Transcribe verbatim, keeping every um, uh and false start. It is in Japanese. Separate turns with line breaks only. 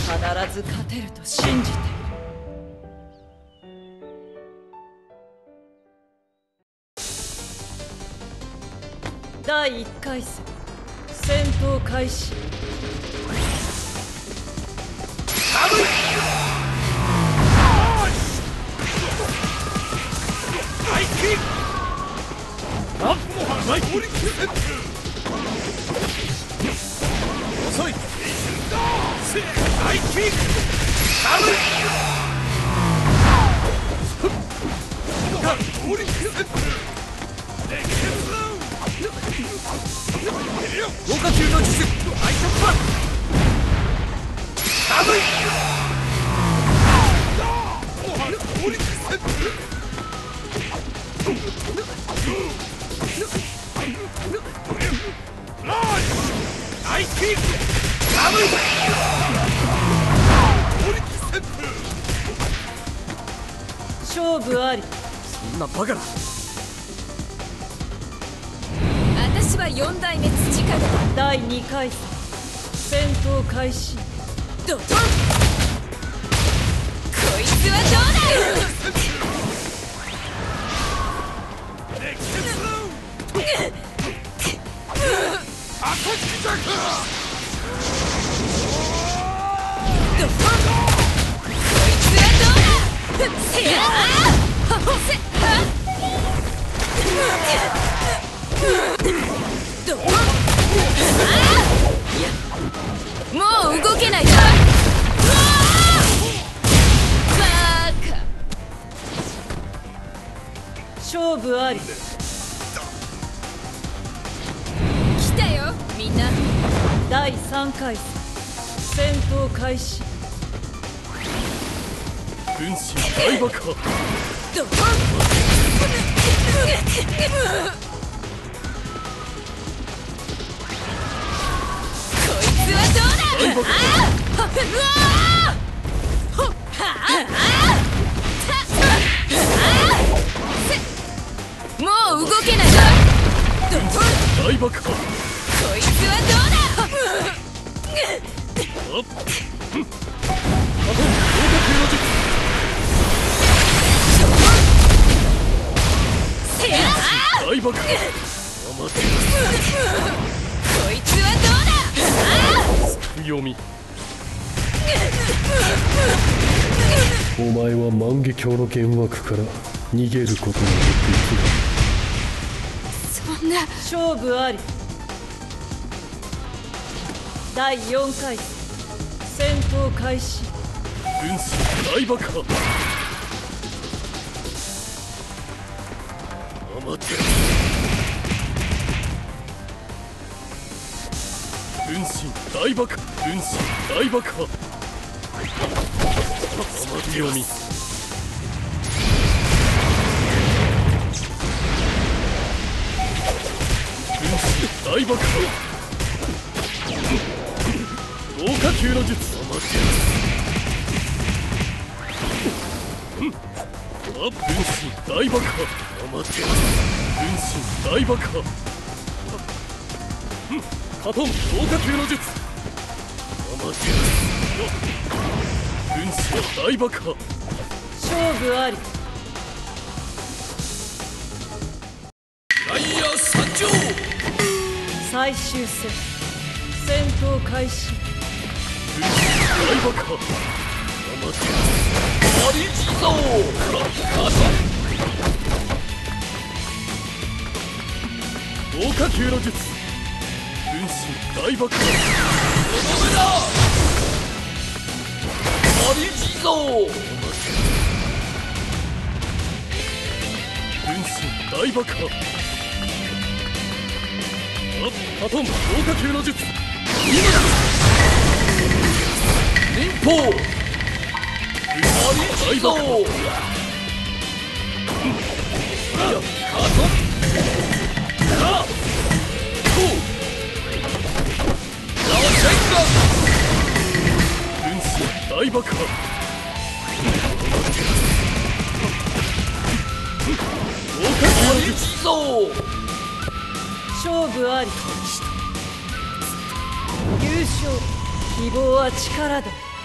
必ず勝てると信じている。だいいっかい戦、戦闘開始。
遅い。大キック。豪華級の術。大突破。寒い。大キック。寒い。
勝負あり。
そんなバカな。
私は四代目土方だ。
だいにかい戦、戦闘開始。
ドトン。こいつはどうだ。
赤木ザク。
ドトン。こいつはどうだ。せやー。せは。ドトン。いや、もう動けないぞ。バーカ。
勝負あり。
来たよみんな。
だいさんかい戦、戦闘開始。
分身大爆破。
ドトン。こいつはどうだ。
大爆破。
うわー。はあ。もう動けないぞ。ドトン。
大爆破。
こいつはどうだ。
あっ。あと豪華級の術。大爆破。待て。
こいつはどうだ。
読み。
お前は万華鏡の幻惑から逃げることができる。
そんな。
勝負あり。だいよんかい戦、闘開始。
分身大爆破。待て。分身大爆破。分身大爆破。待て読み。分身大爆破。豪華級の術。待て。あ、分身大爆破。待て。分身大爆破。カトン豪華級の術。待て。分身大爆破。
勝負あり。
ダイヤ参上。
最終戦、戦闘開始。
分身大爆破。待て。マリジゾー。カトン豪華級の術。分身大爆破。とどめだ。マリジゾー。分身大爆破。あ、カトン豪華級の術。今だ。忍法。マリジゾー。いや、カトン。あっ。分身大爆破。豪華級の術。
勝負あり。優勝。希望は力だ。